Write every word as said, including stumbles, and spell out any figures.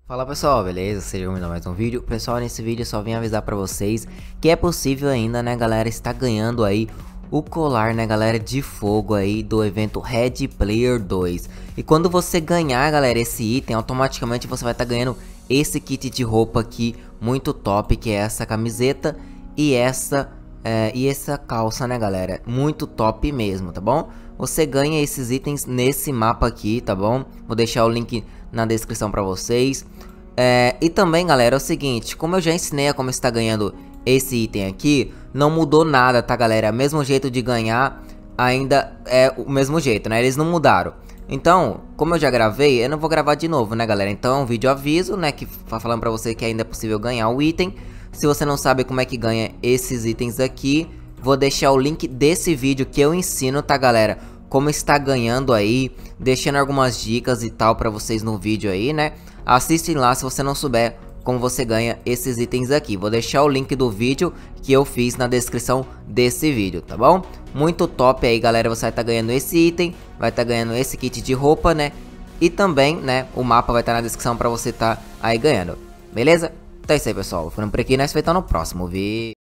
Fala pessoal, beleza? Sejam bem-vindos a mais um vídeo. Pessoal, nesse vídeo eu só vim avisar pra vocês que é possível ainda, né galera, está ganhando aí o colar, né galera, de fogo aí do evento Red Player dois. E quando você ganhar, galera, esse item, automaticamente você vai estar tá ganhando esse kit de roupa aqui, muito top, que é essa camiseta e essa, é, e essa calça, né galera, muito top mesmo, tá bom? Você ganha esses itens nesse mapa aqui, tá bom? Vou deixar o link na descrição pra vocês. É, e também, galera, é o seguinte, como eu já ensinei a como está ganhando esse item aqui, não mudou nada, tá, galera? O mesmo jeito de ganhar ainda é o mesmo jeito, né? Eles não mudaram. Então, como eu já gravei, eu não vou gravar de novo, né, galera? Então, um vídeo aviso, né, que tá falando pra você que ainda é possível ganhar o item. Se você não sabe como é que ganha esses itens aqui, vou deixar o link desse vídeo que eu ensino, tá, galera? Como está ganhando aí, deixando algumas dicas e tal pra vocês no vídeo aí, né? Assistem lá se você não souber como você ganha esses itens aqui. Vou deixar o link do vídeo que eu fiz na descrição desse vídeo, tá bom? Muito top aí, galera, você vai estar tá ganhando esse item, vai estar tá ganhando esse kit de roupa, né? E também, né, o mapa vai estar tá na descrição pra você estar tá aí ganhando, beleza? Então é isso aí, pessoal. Ficando por aqui, nós vemos no próximo vídeo.